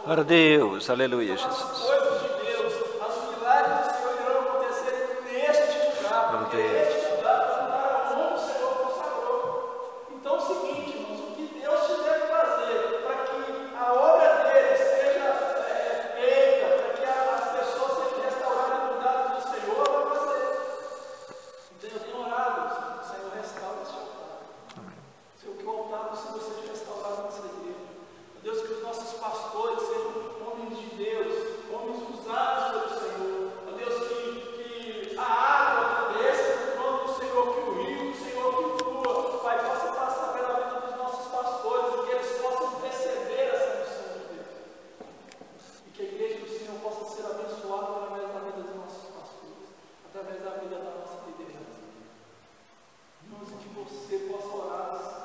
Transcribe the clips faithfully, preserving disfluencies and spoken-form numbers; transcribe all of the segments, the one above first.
Glória a Deus, aleluia, Jesus. As coisas de Deus, os milagres do Senhor irão acontecer neste lugar, Glória a porque Deus. este lugar é o lugar onde o Senhor consagrou. Então é o seguinte, irmãos, o que Deus tiver que fazer para que a obra dele seja é, feita, para que a, as pessoas sejam restauradas e mudadas do Senhor, vai fazer. Então eu tenho orado, o Senhor restaura esse altar. Senhor, que o altar do Senhor seja restaurado nessa igreja. Deus, que os nossos pastores sejam homens de Deus, homens usados pelo Senhor. Ó Deus, que, que a água que desce do trono do Senhor, que o rio do Senhor que flua, Pai, possa passar pela vida dos nossos pastores e que eles possam receber essa missão de Deus. E que a igreja do Senhor possa ser abençoada através da vida dos nossos pastores, através da vida da nossa liderança. Irmãos, e que você possa orar assim.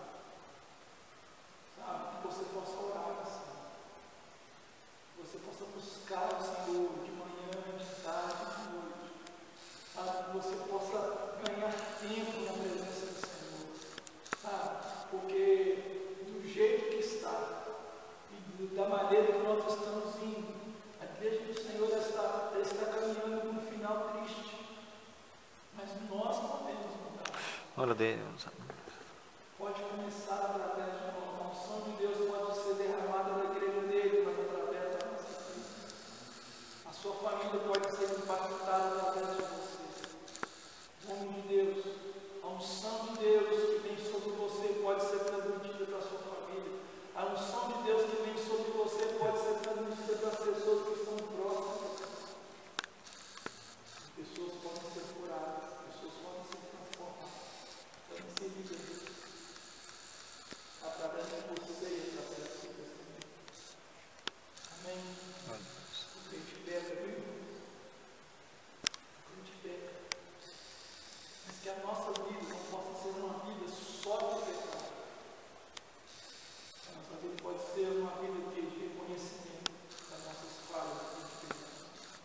Sabe, que você possa orar, Senhor. Que você possa buscar o Senhor de manhã, de tarde, de noite. Sabe, que você possa ganhar tempo na presença do Senhor. Sabe, porque do jeito que está e do, da maneira que nós estamos indo, a igreja do Senhor está, está caminhando para um final triste. Mas nós podemos mudar. Glória a Deus. Pode começar através de nós. A unção de Deus pode ser derramada na igreja dele, mas através da nossa vida. A sua família pode ser impactada através de você. Homem de Deus, a unção de Deus que vem sobre você pode ser transmitida para a sua família. A unção de Deus que vem sobre você pode ser transmitida para as pessoas que estão próximas. Pessoas podem ser curadas, pessoas podem ser transformadas, podem ser libertas. Através de você e através do seu testemunho. Amém? O crente peca, viu? O crente peca. Mas que a nossa vida não possa ser uma vida só de pecado. A nossa vida pode ser uma vida de reconhecimento das nossas falhas e de pecado.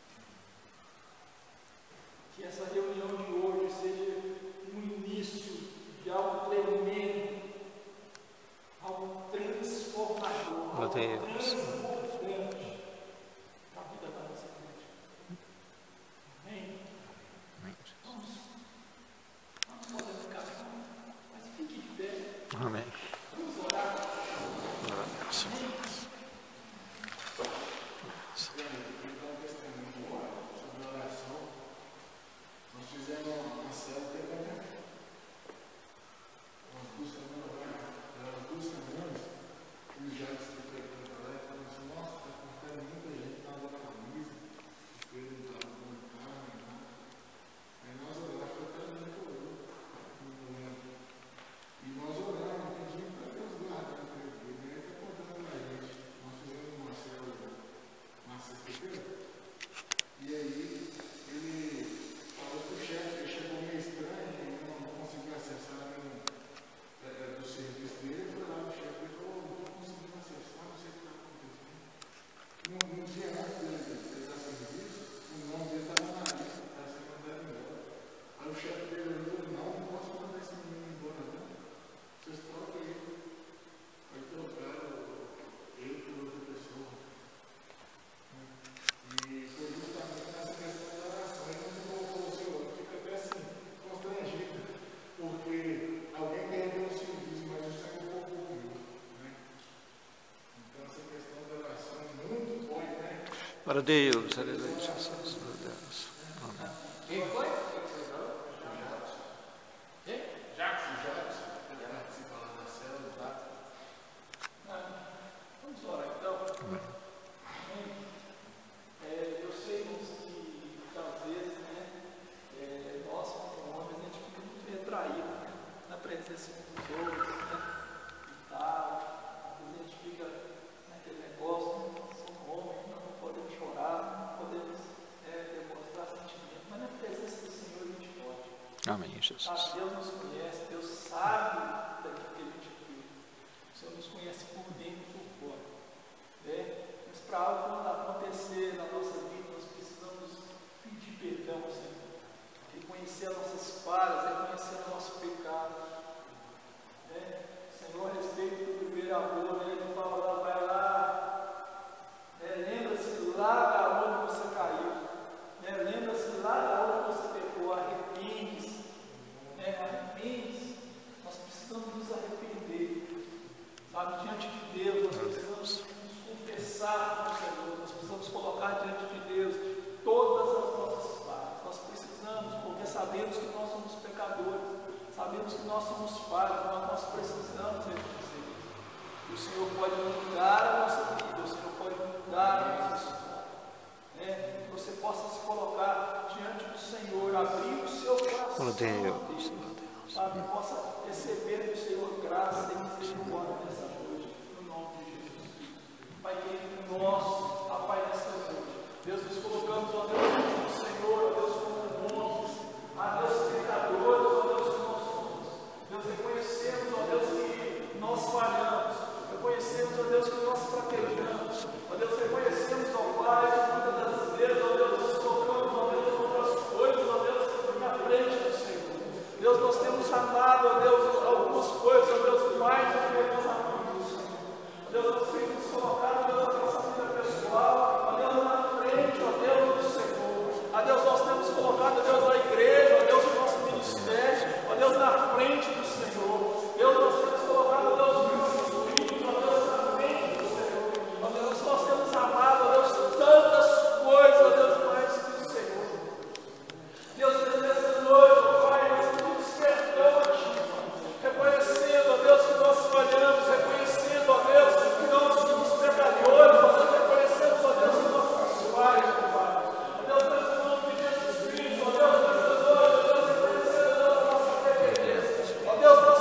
Que essa reunião de hoje seja um início de algo tremendo, algo transformador, algo transformante na vida da nossa igreja. Amém? Vamos, vamos poder ficar calmos, mas fique de pé. Amém. Vamos orar. Glória a Deus. Nós fizemos uma célula também, umas duas semanas, eram duas semanas, e o Jacques que foi para lá e falou assim, nossa, está contando muita gente na hora da camisa, porque ele não estava dando carne, né? Aí nós oramos, foi até gente orou, e nós oramos, pedimos para Deus guardar a igreja, e ele está contando para a gente. Nós fizemos uma célula na sexta-feira, e aí ele falou que o chefe chegou meio estranho, ele não, não conseguiu acessar nenhum é, é, do serviço dele. Foi lá no chefe e falou: não estou conseguindo acessar, não sei o que está acontecendo. No, no dia antes dele prestar serviço, o nome dele estava na lista para ser mandado embora. Aí o chefe dele falou: não, não posso mandar esse menino embora, não. Vocês trocam ele. Aí trocaram ele por outra pessoa. E foi justamente nessa questão da oração. E quando eu falou o Senhor, fica até assim, constrangido, porque alguém perdeu o serviço, mas o Senhor concluiu, né? Então essa questão da oração é muito boa, né? Glória a Deus, aleluia, Jesus. Glória a Deus. Amém. Quem foi? Quem? Jackson. Jackson. Ele participa lá da célula, tá? Vamos orar então. Amém. É, eu sei, irmãos, que às vezes, né, é, nós como homens, a gente fica muito retraído, né, na presença dos outros, né, e tal. Às vezes a gente fica naquele negócio, né, somos homens, nós não podemos chorar, não podemos é, demonstrar sentimento, mas na presença do Senhor a gente pode. Amém, Jesus. Ah, Deus nos conhece, Deus sabe daquilo que a gente vive. O Senhor nos conhece por dentro e por fora. Né? Mas para algo acontecer na nossa vida, nós precisamos pedir perdão ao Senhor. Reconhecer as nossas falhas, reconhecer o nosso pecado. Né? Senhor, a respeito do primeiro amor, né? Ele fala lá, vai lá, nós precisamos nos arrepender, sabe, diante de Deus, nós precisamos nos confessar com o Senhor, nós precisamos colocar diante de Deus todas as nossas falhas, nós precisamos, porque sabemos que nós somos pecadores, sabemos que nós somos falhos, mas nós precisamos reconhecer. O Senhor pode mudar a nossa vida, o Senhor pode mudar a nossa história. Né? Que você possa se colocar diante do Senhor, abrir o seu coração, Oh, Deus, Deus, sabe? Possa receber do Senhor graça e misericórdia nessa noite, no nome de Jesus. Pai querido nosso, a Pai, nessa noite, Deus, nos colocamos, ó Deus, diante do Senhor, ó Deus, como homens, ó Deus, pecadores, ó Deus, que nós somos. Deus, reconhecemos, ó Deus, que nós falhamos. Reconhecemos, ó Deus, que nós fraquejamos. Ó Deus, reconhecemos, ó Pai, que muitas das vezes, ó Deus, nós colocamos, ó Deus, outras coisas, ó Deus, na frente do Senhor. Deus, nós temos amado, ó Deus, algumas coisas, ó Deus, mais do que nós amamos, Senhor. Ó Deus, nós temos colocado, ó Deus, a nossa vida pessoal, ó Deus, na frente, ó Deus, do Senhor. Ó Deus, nós temos colocado, ó Deus, a igreja, ó Deus, o nosso ministério, ó Deus, na frente do Senhor. Deus, nós temos colocado, ó Deus, nós temos amado, ó Deus, tantas coisas, ó Deus, mais que o Senhor. Deus, nessa noite, ó Pai, nós nos despertou a Ti, reconhecendo, ó Deus, que nós falhamos, reconhecendo, ó Deus, que nós somos pecadores, ó Deus, reconhecendo, ó Deus, que nós somos falhos, ó Pai. Ó Deus, nesse nome de Jesus Cristo, ó Deus, nessa noite, ó Deus, reconhecendo, ó Deus, a nossa dependência. Ó Deus,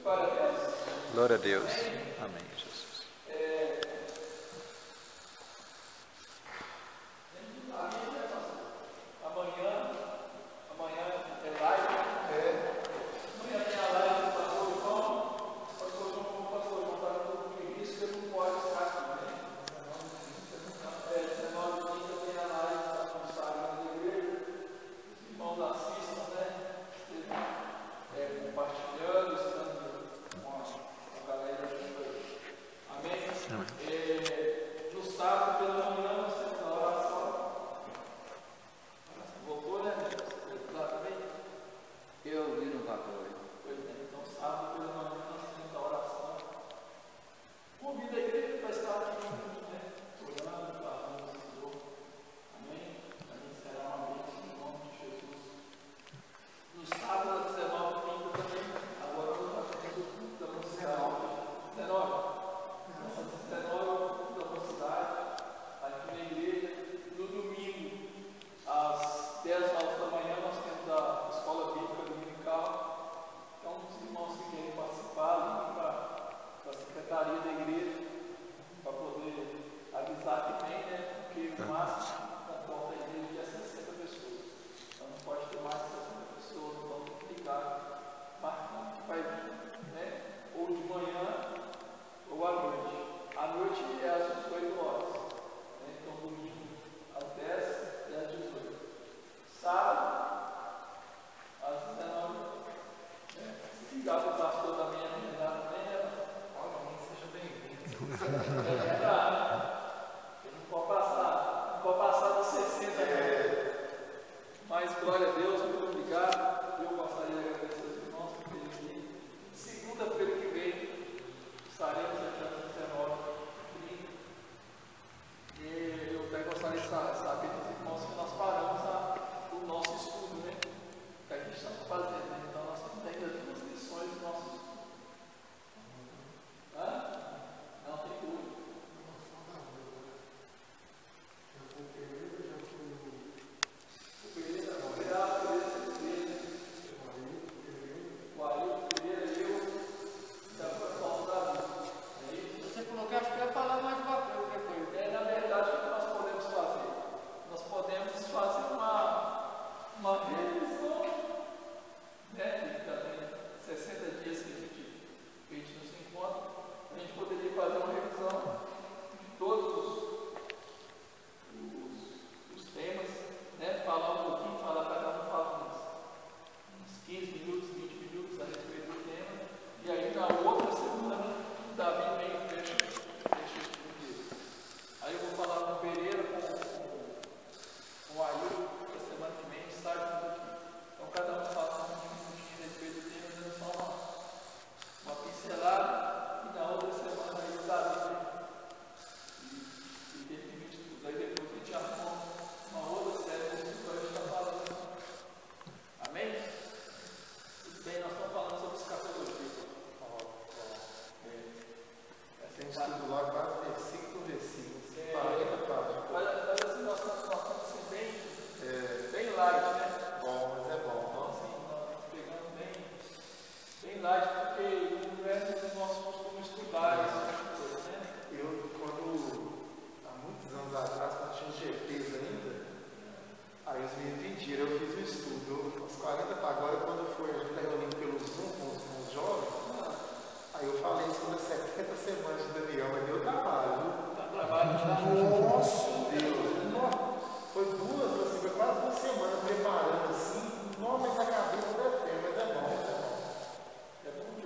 Glória a Deus. Glória a Deus. Amém, Jesus. É, amanhã, amanhã é live. É. Amanhã tem a live do pastor João. O pastor João, como o pastor João está no início, ele não pode estar aqui, né? É, dezenove e trinta tem a live tá no Instagram da igreja. Os irmãos assistam, né? É, compartilhando, estando com a galera junto aí. Amém? É, no sábado pela manhã nós temos a oração. Voltou, né? Lá também? Eu vi no papel aí. Pois é, então sábado pela manhã nós temos a oração. Convido a igreja para estar aqui junto, né? Orando, falando do Senhor. Amém? A gente será uma bênção em nome de Jesus. No sábado, às dezenove e trinta também, agora eu estou fazendo o culto da mocidade. dezenove. Nossa, dezenove é o culto da mocidade, aqui na igreja. No domingo, às dez horas da manhã, nós temos a escola bíblica dominical. Então, os irmãos que querem participar, vêm para a secretaria da igreja, para poder avisar que vem, né? Porque o máximo que comporta a igreja é sessenta pessoas. Então, não pode ter mais de sessenta pessoas, então tem que ligar, marcando que vai vir, né? Ou de manhã ou à noite. À noite é às dezoito horas. Né? Então, domingo às dez e às dezoito. Sábado, às dezenove. Né? Se ligar para o pastor também, agendar também, né? Olha, seja bem-vindo. É verdade. Ele não pode passar, não pode passar dos sessenta. Mas, glória a Deus, muito obrigado. Eu gostaria de agradecer aos irmãos por terem vindo. Segunda-feira que vem, estaremos aqui às dezenove e trinta. E eu até gostaria de saber dos irmãos que nós paramos a, o nosso estudo, né? Que a gente está fazendo. Né? Então, nós temos ainda duas lições do nosso estudo. Hã? Não tem dúvida. O Pereira, o Pereira, o Pereira, o Ailton Pereira, eu, já foi falando da vida. É isso? Você falou que acho que ia falar mais uma coisa depois. É, na verdade, o que nós podemos fazer? Nós podemos fazer uma, uma revisão, né? Que já tem sessenta dias que a gente, que a gente não se encontra. A gente poderia fazer uma revisão de todos os, os, os temas, né? Falar um pouquinho, falar cada um fala uns, uns quinze minutos, vinte minutos a respeito do tema. E aí na outra semana, o Davi vem e fecha, fecha o estudo dele. Aí eu vou falar com o Pereira, com, com, com o Ailton, na semana que vem, sai tudo aqui. Então cada um fala um minutinho a respeito do tema, dando só uma, uma pincelada. E na outra semana aí o Davi vem e, e define tudo. Aí depois a gente arruma uma outra série de estudos que a gente está falando. Amém? Tudo bem, nós estamos falando sobre escatologia. É, essa é a Estudo lá, quase versículo por versículo. É, quarenta páginas. Mas, mas assim, nós estamos, nós estamos assim, bem, É bem light, né? bom, mas é Então, bom. assim, nós estamos pegando bem, bem light, porque não é do nosso costume estudar esse tipo de coisa, né? Eu, quando, há muitos anos atrás, quando tinha G Ps ainda, aí os meninos pediram, eu fiz o estudo, uns quarenta para agora, quando foi, a gente está reunindo pelo Zoom com os, com os jovens, aí eu falei sobre as setenta semanas de Daniel, mas deu trabalho, viu? Tá trabalho Nossa Deus! Nossa, foi duas, assim, foi quase uma semana preparando assim, não, mas a cabeça não é feia, mas é bom, é bom. é bom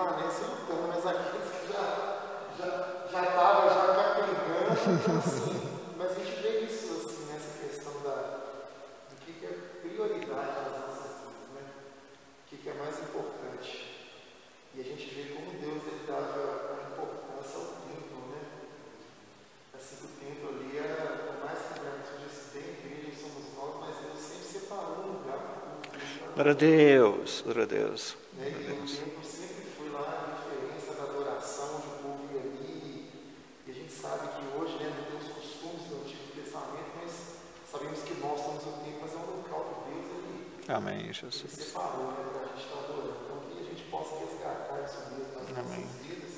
permanecem lutando, mas aqueles que já já já estavam já capengando, então, assim, mas a gente vê isso assim, nessa questão da, do que, que é prioridade nas nossas vidas, né? O que, que é mais importante. E a gente vê como Deus ele dava a importância ao templo, né? Assim que o templo ali era, por mais que a gente disse, bem igreja somos nós, mas Deus sempre separou um lugar para o culto. Glória a Deus, glória a Deus. Né? E o templo sempre foi lá a referência da adoração, onde o povo ia ali. E a gente sabe que hoje, né, não tem os costumes do Antigo Testamento, mas sabemos que nós somos o templo, mas é um local que Deus ele, Amém, ele Jesus. separou, né, para a gente estar adorando. Então que a gente possa resgatar isso mesmo nas Amém. nossas vidas.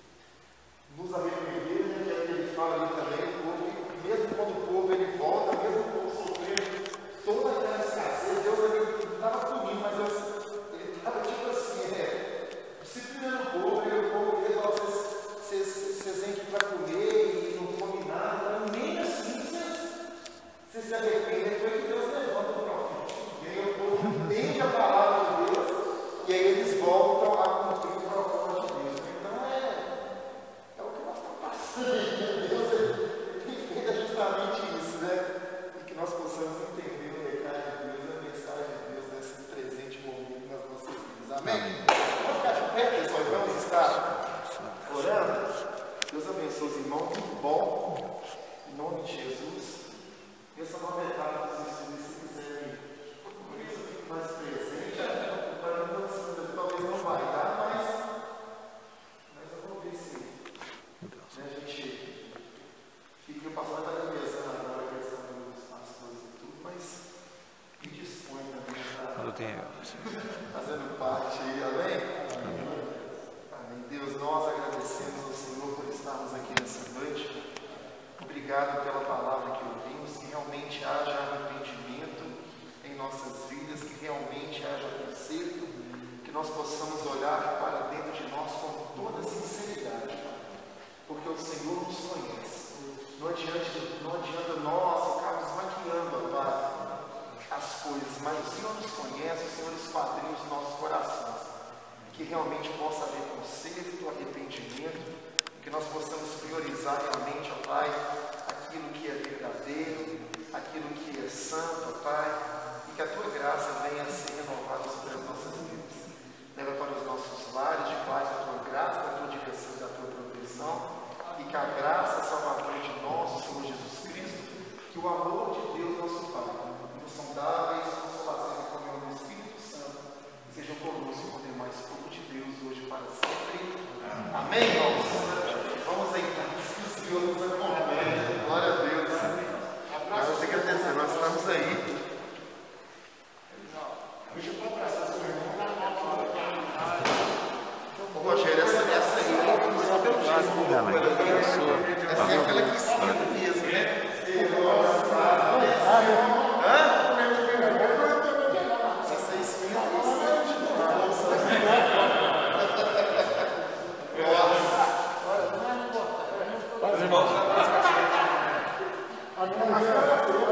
Nos arrepender, né, que é o que ele fala ali também, o povo, mesmo quando o povo ele volta, mesmo o povo sofrendo toda aquela escassez, Deus ele estava punindo, mas Deus, ele estava tipo assim, é, disciplinando o povo, e o povo ele falou, vocês, vocês vêm aqui para comer e não comem nada, nem assim vocês se arrependem. Foi que Deus levanta o profeta, e aí o povo entende a palavra de Deus, e aí eles voltam a cumprir o propósito de Deus. Então é, é o que nós estamos passando. Deus ele tem feito justamente isso, né? E que nós possamos entender o recado de Deus, a mensagem de Deus nesse presente momento nas nossas vidas. Amém? Vamos ficar de pé, pessoal, e vamos estar orando. Deus abençoe os irmãos, muito bom. Em nome de Jesus. Essa nova etapa dos estudos, se quiserem, por isso eu fico mais presente. Para mim, talvez não vai dar, mas, mas eu vou ver se né, a gente fica. O pastor está conversando agora a questão dos pastores e tudo, mas me dispõe também para Glória a Deus. fazendo parte aí, amém? Amém. Deus, nós agradecemos ao Senhor por estarmos aqui nessa noite. Obrigado pela palavra que ouvimos, que realmente haja arrependimento em nossas vidas, que realmente haja conserto, que nós possamos olhar para dentro de nós com toda sinceridade, Pai, porque o Senhor nos conhece. Não adianta, não adianta nós ficarmos maquiando, Pai, as coisas, mas o Senhor nos conhece, o Senhor esquadrinha os nossos corações, que realmente possa haver conserto, arrependimento, que nós possamos priorizar realmente, ó Pai, aquilo que é verdadeiro, aquilo que é santo, ó Pai, e que a Tua graça venha a ser renovada sobre as nossas vidas. Leva para os nossos lares de paz a Tua graça, a Tua direção e a Tua proteção, e que a graça salvadora de nosso Senhor Jesus Cristo, que o amor de Deus, nosso Pai, e os saudáveis consolações e comunhão do Espírito Santo sejam conosco com o demais povo de Deus, hoje e para sempre. Amém, irmãos? Vamos entrar, que o Senhor nos acompanhe. Glória a Deus. Nós temos que agradecer, nós estamos aí. Ô Rogério, essa, essa aí é essa é aquela que esquenta mesmo, né? Hã? Essa aí esquenta bastante. Os irmãos.